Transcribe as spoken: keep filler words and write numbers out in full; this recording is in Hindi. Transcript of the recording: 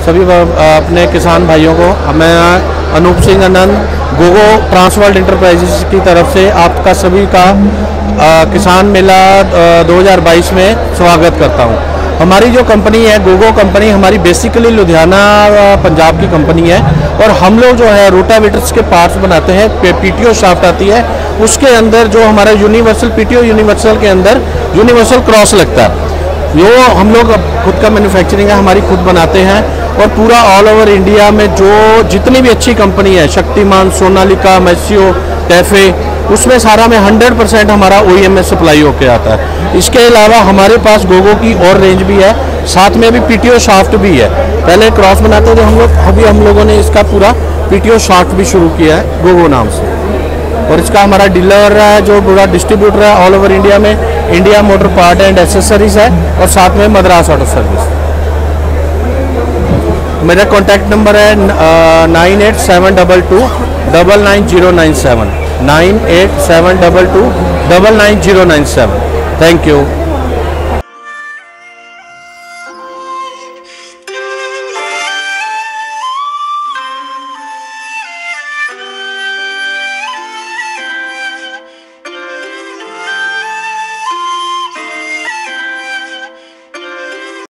सभी अपने किसान भाइयों को। मैं Anoop Singh Anand Gogo Transworld Enterprises की तरफ से आपका सभी का आ, किसान मेला दो हज़ार बाईस में स्वागत करता हूं। हमारी जो कंपनी है गोगो कंपनी, हमारी बेसिकली लुधियाना पंजाब की कंपनी है और हम लोग जो है रोटावेटर्स के पार्ट्स बनाते हैं। पीटीओ शाफ्ट आती है, उसके अंदर जो हमारा यूनिवर्सल पीटीओ यूनिवर्सल के अंदर यूनिवर्सल क्रॉस लगता है, जो हम लोग खुद का मैन्युफैक्चरिंग है, हमारी खुद बनाते हैं। और पूरा ऑल ओवर इंडिया में जो जितनी भी अच्छी कंपनी है, शक्तिमान, सोनालिका, मैसियो, टैफे, उसमें सारा में हंड्रेड परसेंट हमारा ओईएम में सप्लाई होके आता है। इसके अलावा हमारे पास गोगो की और रेंज भी है, साथ में भी पीटीओ शाफ्ट भी है। पहले क्रॉस बनाते थे हम लोग, अभी हम लोगों ने इसका पूरा पीटीओ शाफ्ट भी शुरू किया है गोगो नाम से। और इसका हमारा डीलर है जो पूरा डिस्ट्रीब्यूटर है ऑल ओवर इंडिया में, India motor part and accessories है, और साथ में मद्रास ऑटो सर्विस। मेरा कॉन्टैक्ट नंबर है nine eight seven double two double nine zero nine seven nine eight seven double two double nine zero nine seven. Thank you.